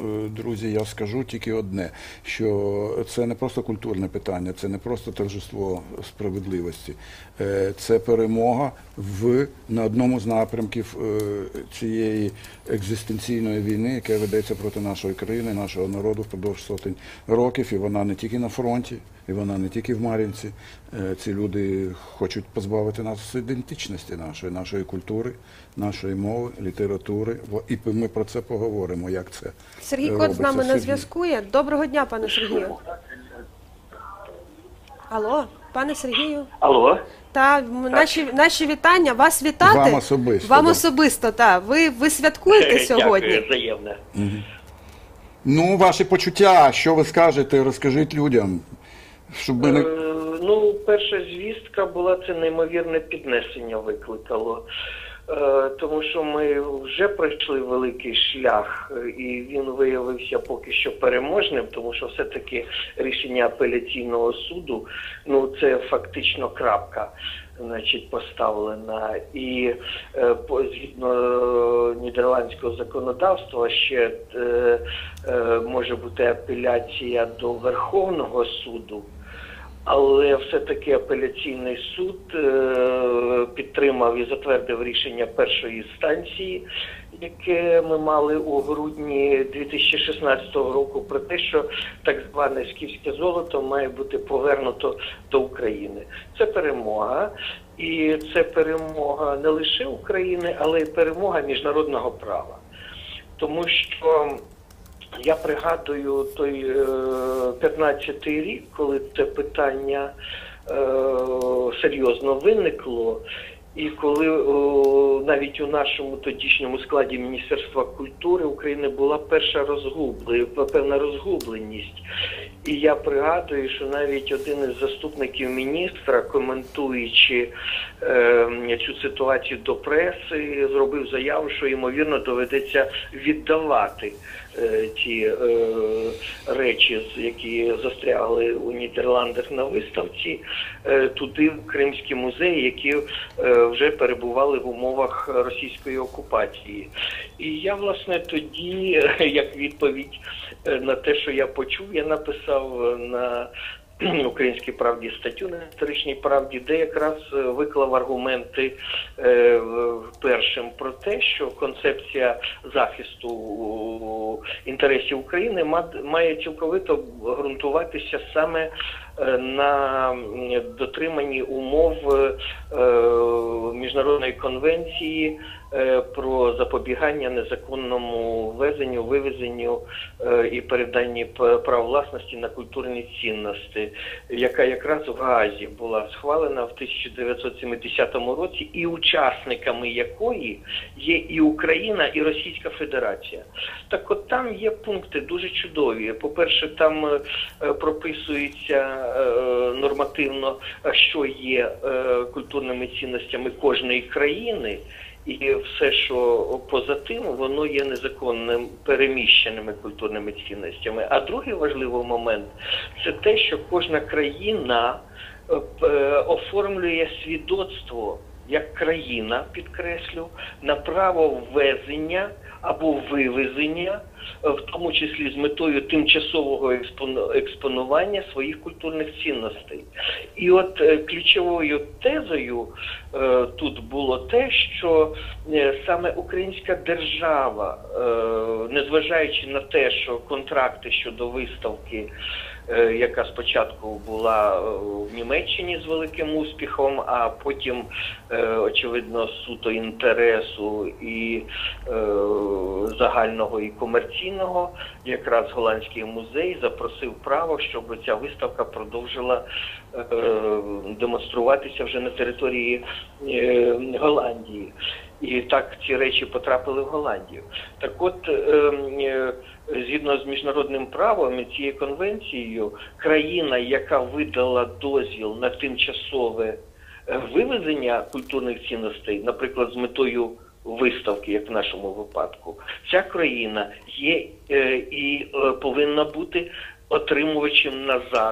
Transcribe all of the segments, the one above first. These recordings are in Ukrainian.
друзі, я скажу тільки одне, що це не просто культурне питання, це не просто торжество справедливості, це перемога на одному з напрямків цієї екзистенційної війни, яка ведеться проти нашої країни, нашого народу впродовж сотень років, і вона не тільки на фронті, і вона не тільки в Мар'їнці. Ці люди хочуть позбавити нас ідентичності нашої культури, нашої мови, літератури. І ми про це поговоримо, як це Сергій Кот з нами на зв'язку є. Доброго дня, пане Сергію. Алло, пане Сергію. Алло. Та наші вітання. Вас вітати? Вам особисто. Вам особисто, так. Ви святкуєте сьогодні? Дякую, взаємно. Ну, ваші почуття, що ви скажете, розкажіть людям, щоб ми не... Ну, перша звістка була, це неймовірне піднесення викликало. Тому що ми вже пройшли великий шлях, і він виявився поки що переможним, тому що все-таки рішення апеляційного суду, ну, це фактично крапка, значить, поставлена. І згідно нідерландського законодавства ще може бути апеляція до Верховного суду. Але все-таки апеляційний суд підтримав і затвердив рішення першої інстанції, яке ми мали у грудні 2016 року, про те, що так зване скіфське золото має бути повернуто до України. Це перемога. І це перемога не лише України, але й перемога міжнародного права. Тому що я пригадую той 15-й рік, коли це питання серйозно виникло, і коли навіть у нашому тодішньому складі Міністерства культури України була певна розгубленість. І я пригадую, що навіть один із заступників міністра, коментуючи цю ситуацію до преси, зробив заяву, що, ймовірно, доведеться віддавати ті речі, які застрягли у Нідерландах на виставці, туди, в Кримський музей, які вже перебували в умовах російської окупації. І я, власне, тоді, як відповідь на те, що я почув, я написав на «Українській правді» статтю, на «Історичній правді», де якраз виклав аргументи першим про те, що концепція захисту інтересів України має цілковито ґрунтуватися саме на дотриманні умов Міжнародної конвенції про запобігання незаконному ввезенню, вивезенню і переданні прав власності на культурні цінності, яка якраз в Гаазі була схвалена в 1970 році, і учасниками якої є і Україна, і Російська Федерація. Так от там є пункти дуже чудові. По-перше, там прописується нормативно, що є культурними цінностями кожної країни, і все, що поза тим, воно є незаконним переміщеними культурними цінностями. А другий важливий момент – це те, що кожна країна оформлює свідоцтво як країна, підкреслю, на право ввезення або вивезення, в тому числі з метою тимчасового експонування своїх культурних цінностей. І от ключовою тезою тут було те, що саме українська держава, незважаючи на те, що контракти щодо виставки, яка спочатку була в Німеччині з великим успіхом, а потім, очевидно, суто інтересу і загального, і комерційного, якраз Голландський музей запросив право, щоб ця виставка продовжила демонструватися вже на території Голландії. І так ці речі потрапили в Голландію. Так от, згідно з міжнародним правом і цією конвенцією, країна, яка видала дозвіл на тимчасове вивезення культурних цінностей, наприклад, з метою виставки, як в нашому випадку, ця країна є і повинна бути отримувачем назад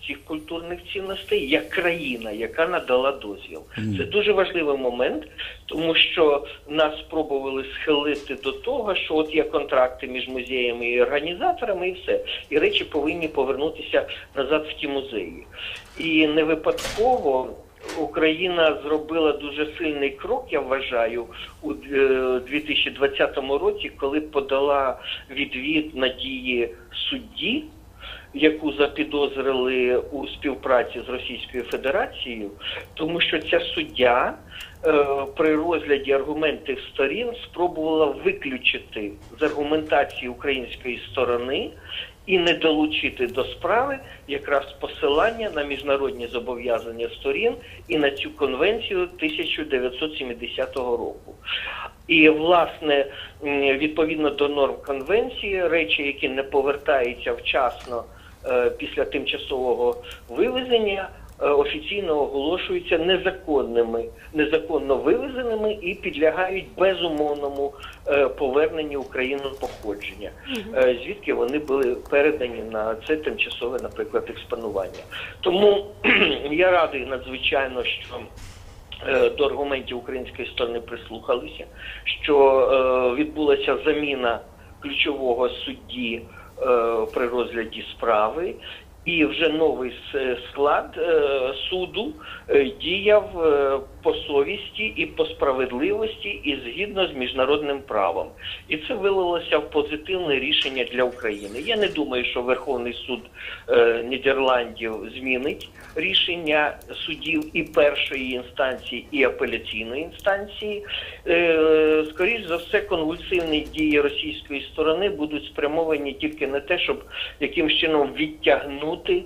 цих культурних цінностей як країна, яка надала дозвіл. Це дуже важливий момент, тому що нас спробували схилити до того, що от є контракти між музеями і організаторами, і все. І речі повинні повернутися назад в ті музеї. І не випадково Україна зробила дуже сильний крок, я вважаю, у 2020 році, коли подала відвід на дії судді, яку запідозрили у співпраці з Російською Федерацією, тому що ця суддя при розгляді аргументів сторін спробувала виключити з аргументації української сторони і не долучити до справи якраз посилання на міжнародні зобов'язання сторін і на цю конвенцію 1970 року. І, власне, відповідно до норм конвенції, речі, які не повертаються вчасно після тимчасового вивезення, офіційно оголошуються незаконно вивезеними і підлягають безумовному поверненню Україну походження, звідки вони були передані на це тимчасове, наприклад, експонування. Тому я радий надзвичайно, що до аргументів української сторони прислухалися, що відбулася заміна ключового судді при розгляді справи, і вже новий склад суду діяв по совісті і по справедливості і згідно з міжнародним правом. І це вилилося в позитивне рішення для України. Я не думаю, що Верховний суд Нідерландів змінить рішення судів і першої інстанції, і апеляційної інстанції. Скоріш за все, конвульсивні дії російської сторони будуть спрямовані тільки на те, щоб якимось чином відтягнути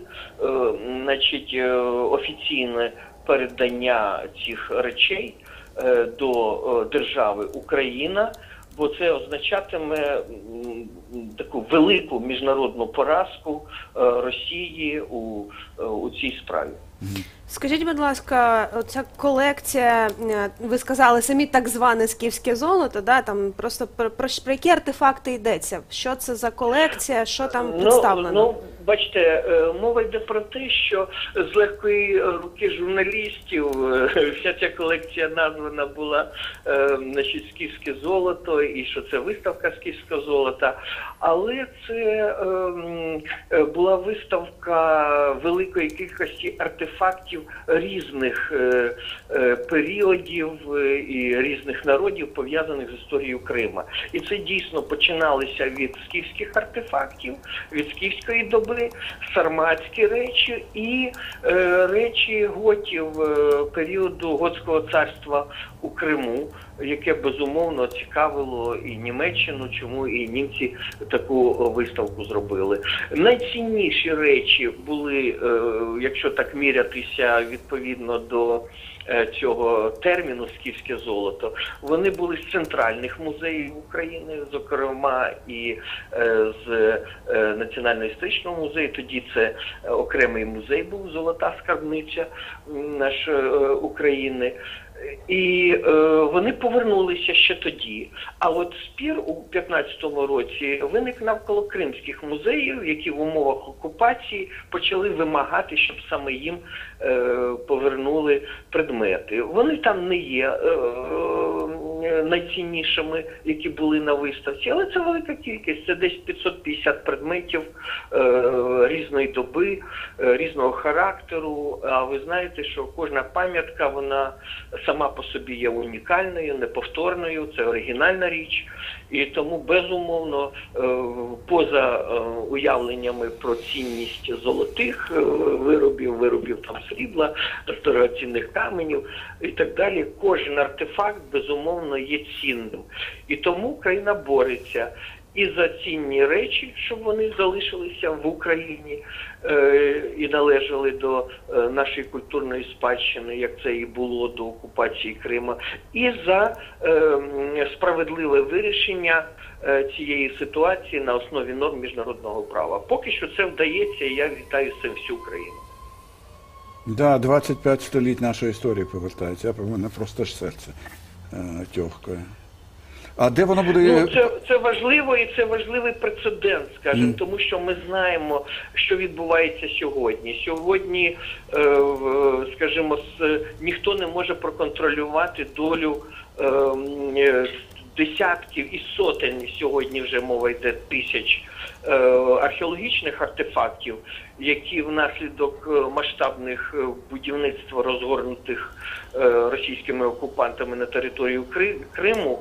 офіційне передання цих речей до держави Україна, бо це означатиме таку велику міжнародну поразку Росії у цій справі. Скажіть, будь ласка, оця колекція, ви сказали, самі так зване скіфське золото, да, там просто про які артефакти йдеться? Що це за колекція, що там представлено? Бачите, мова йде про те, що з легкої руки журналістів вся ця колекція названа була «Скіфське золото» і що це виставка скіфського золота. Але це була виставка великої кількості артефактів різних періодів і різних народів, пов'язаних з історією Крима. І це дійсно починалося від скіфських артефактів, від скіфської доби, сарматські речі і речі готів періоду Готського царства у Криму, яке безумовно цікавило і Німеччину, чому і німці таку виставку зробили. Найцінніші речі були, якщо так мірятися відповідно до цього терміну «скіфське золото», вони були з центральних музеїв України, зокрема і з Національно-історичного музею, тоді це окремий музей був, Золота скарбниця України. І вони повернулися ще тоді. А от спір у 15-му році виник навколо кримських музеїв, які в умовах окупації почали вимагати, щоб саме їм повернули предмети. Вони там не є найціннішими, які були на виставці, але це велика кількість, це десь 550 предметів різної доби, різного характеру. А ви знаєте, що кожна пам'ятка, вона сама по собі є унікальною, неповторною, це оригінальна річ. І тому, безумовно, поза уявленнями про цінність золотих виробів там срібла, дорогоцінних каменів і так далі, кожен артефакт, безумовно, є цінним. І тому Україна бореться і за цінні речі, щоб вони залишилися в Україні і належали до нашої культурної спадщини, як це і було до окупації Крима, і за справедливе вирішення цієї ситуації на основі норм міжнародного права. Поки що це вдається, і я вітаю з цим всю Україну. Да, 25 століть нашої історії повертається, а мене просто ж серце тьохкає. А де воно буде? Ну, це важливо, і це важливий прецедент, скажімо, тому що ми знаємо, що відбувається сьогодні. Сьогодні, скажімо, ніхто не може проконтролювати долю десятків і сотень, сьогодні вже мова йде тисяч археологічних артефактів, які внаслідок масштабних будівництв, розгорнутих російськими окупантами на територію Криму,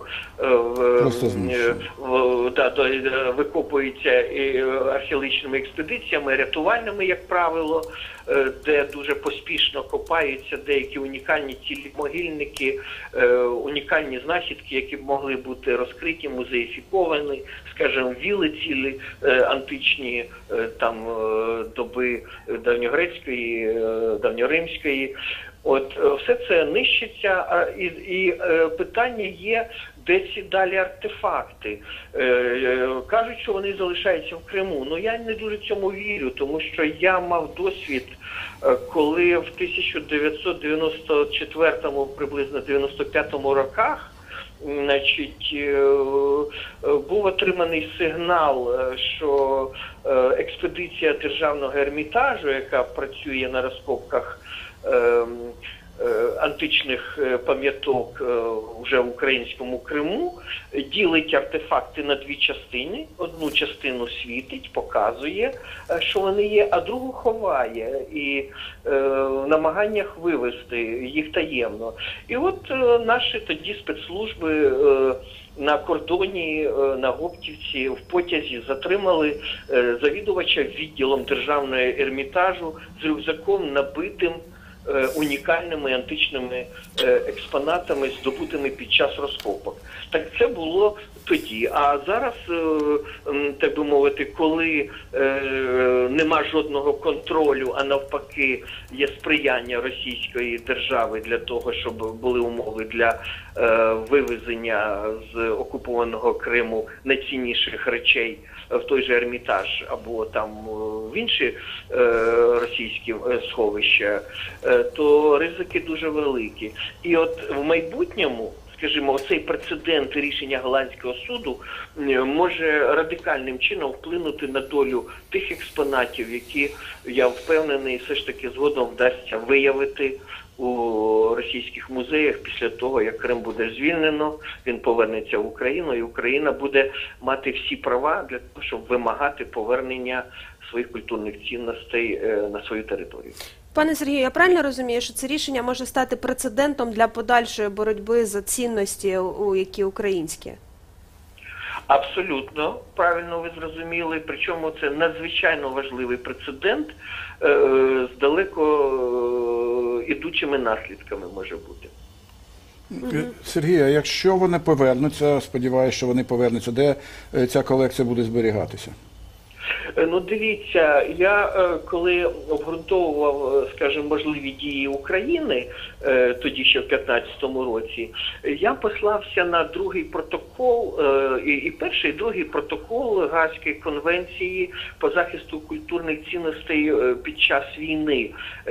викопуються археологічними експедиціями, рятувальними, як правило, де дуже поспішно копаються деякі унікальні цілі могильники, унікальні знахідки, які б могли бути розкриті, музеїфіковані, скажімо, віли цілі античні, там, доби давньогрецької, давньоримської. От все це нищиться, і питання є, де ці далі артефакти. Кажуть, що вони залишаються в Криму. Ну я не дуже цьому вірю, тому що я мав досвід, коли в 1994-му, приблизно 95-му роках, значить, був отриманий сигнал, що експедиція Державного Ермітажу, яка працює на розкопках античних пам'яток вже в українському Криму, ділить артефакти на дві частини. Одну частину світить, показує, що вони є, а другу ховає. І в намаганнях вивезти їх таємно. І от наші тоді спецслужби на кордоні, на Гоптівці, в потязі затримали завідувача відділом Державного Ермітажу з рюкзаком, набитим унікальними античними експонатами, здобутими під час розкопок. Так це було тоді. А зараз, так би мовити, коли нема жодного контролю, а навпаки є сприяння російської держави для того, щоб були умови для вивезення з окупованого Криму найцінніших речей в той же Ермітаж або там в інші російські сховища, то ризики дуже великі. І от в майбутньому, скажімо, оцей прецедент рішення Голландського суду може радикальним чином вплинути на долю тих експонатів, які, я впевнений, все ж таки згодом вдасться виявити у російських музеях після того, як Крим буде звільнено, він повернеться в Україну, і Україна буде мати всі права для того, щоб вимагати повернення своїх культурних цінностей на свою територію. Пане Сергію, я правильно розумію, що це рішення може стати прецедентом для подальшої боротьби за цінності, які українські? Абсолютно правильно ви зрозуміли, причому це надзвичайно важливий прецедент з далеко ідучими наслідками може бути. Сергій, а якщо вони повернуться, сподіваюся, що вони повернуться, де ця колекція буде зберігатися? Ну, дивіться, я коли обґрунтовував, скажімо, можливі дії України, тоді ще в 2015 році, я послався на другий протокол, і перший, і другий протокол Гаазької конвенції по захисту культурних цінностей під час війни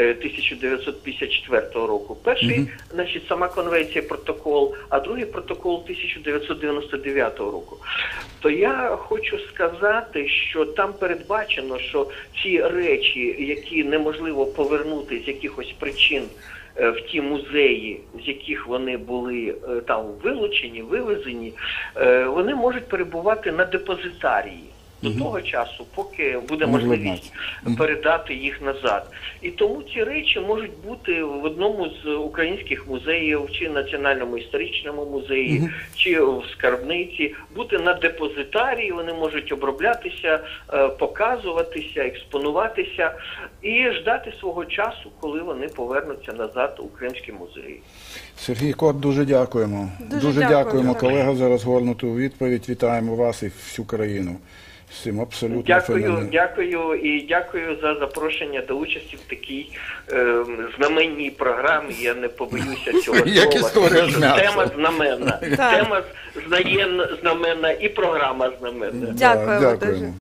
1954 року. Перший, значить, сама конвенція, протокол, а другий протокол 1999 року. То я хочу сказати, що там передбачено, що ці речі, які неможливо повернути з якихось причин в ті музеї, з яких вони були там вилучені, вивезені, вони можуть перебувати на депозитарії до того часу, поки буде можливість передати їх назад. І тому ці речі можуть бути в одному з українських музеїв, чи Національному історичному музеї, чи в скарбниці, бути на депозитарії, вони можуть оброблятися, показуватися, експонуватися і ждати свого часу, коли вони повернуться назад у Кримські музеї. Сергій Кот, дуже дякуємо. Дуже дякуємо, колега, за розгорнуту відповідь. Вітаємо вас і всю країну. Всім абсолютно Дякую і дякую за запрошення до участі в такій знаменній програмі. Я не побоюся цього слова. Тема знаменна. Тема знаменна і програма знаменна. Дякуємо дуже.